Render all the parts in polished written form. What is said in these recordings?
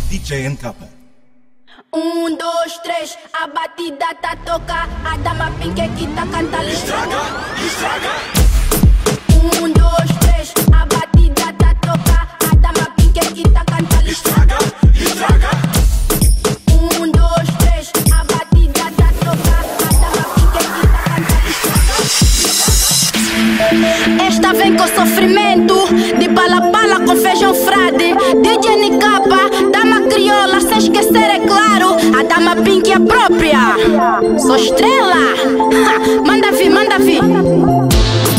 DJ NK. 1, 2, 3, a batida tá toca, a dama pinque que tá cantando. Estraga, estraga. 1, 2, 3, a batida tá toca, a dama pinque que tá cantando. Estraga, estraga. 1, 2, 3, a batida tá toca, a dama pinque que tá cantando. Esta vem com sofrimento, de bala bala com feijão frade. DJ NK, dama crioula, sem esquecer é claro, a dama pink é própria. Sou estrela, manda vir, manda vir. 1, 2,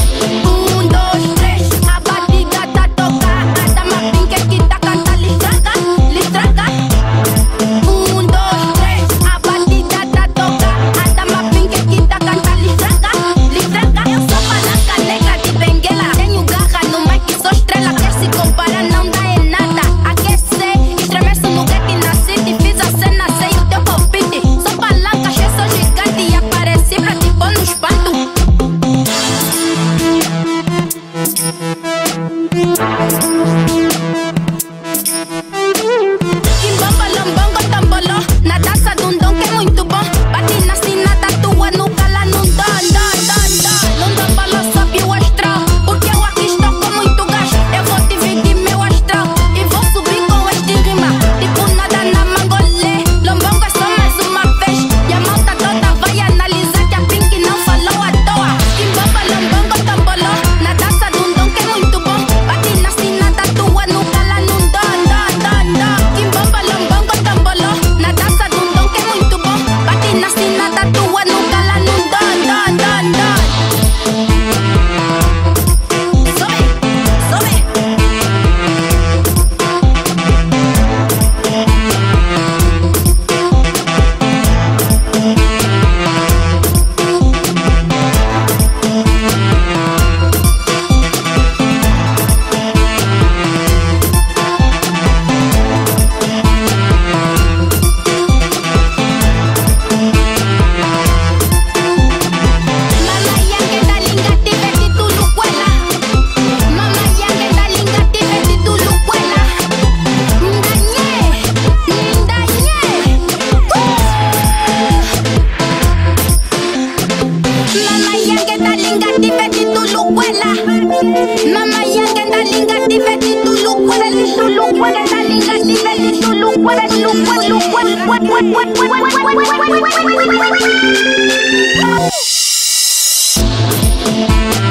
3, a batida tá toca, a dama pink é que tá cantando. Listraca, listraca. 1, 2, 3, a batida tá toca, a dama pink é que tá cantando. Listraca, listraca. Eu sou palanca negra de Benguela, tenho garra no mic, sou estrela. Quer se comparar, não dá em nada. Aquecer, estremece no gate na city, fiz a cena, sei o teu palpite. Sou palanca, eu sou gigante e apareci pra te pôr no espanto. Kimbamba, lombongo, tamboló, na dança de dom que é muito bom. Bate na sina da tua nuca lá no dom. Não dá balão, sobe o astral, porque eu aqui estou com muito gás. Eu vou dividir meu astral e vou subir com este rima, tipo nada na mangolê. Lombongo é só mais uma vez e a malta toda vai analisar que a Pink não falou à toa. Kimbamba, lombongo, tamboló, na dança de dom que é muito bom. Bate na sina da tua nuca lá no dom. Kimbamba, lombongo, tamboló, na dança de dom que é muito bom. Bate na sina da tua nuca lá no dom. Sobe, sobe. Mama yangue da linga tive de tudo cuela. Mama yangue da linga tive de tudo cuela. Ndañe, ndañe. Mama yangue da linga tive de tudo cuela. Mama yangue da linga tive de tudo cuela. Tudo cuela da linga tive de tudo cuela. Tudo cuela.